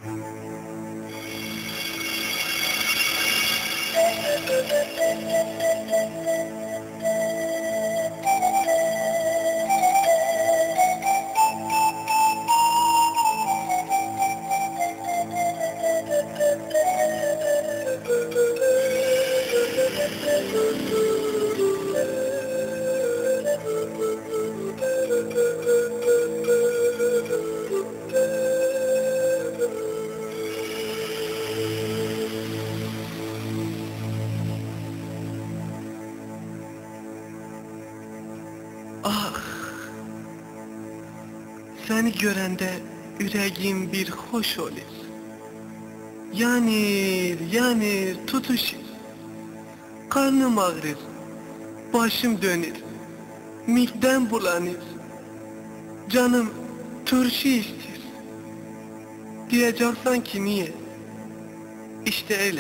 Ah, seni görende yüreğim bir hoş olur. Yanır, tutuşur. Karnım ağrır, başım dönür, midem bulanır. Canım turşu ister. Diyeceksen ki niye? İşte öyle.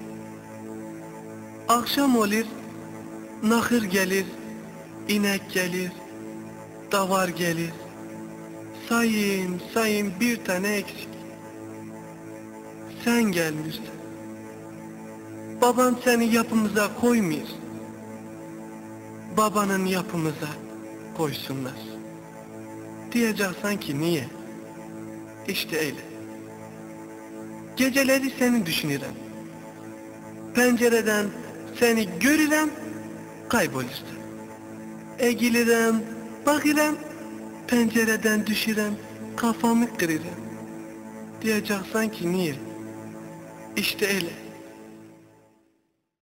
Akşam olur, nahır gelir, inek gelir, davar gelir. Sayayım bir tane eksik. Sen gelmişsin. Baban seni yapımıza koymuyor. Babanın yapımıza koysunlar. Diyeceksen ki niye? İşte öyle. Geceleri seni düşünürüm. Pencereden seni görürüm, kaybolursun. Eğilirim, bakırım, pencereden düşürüm, kafamı kırırım. Diyeceksen ki niye? İşte öyle.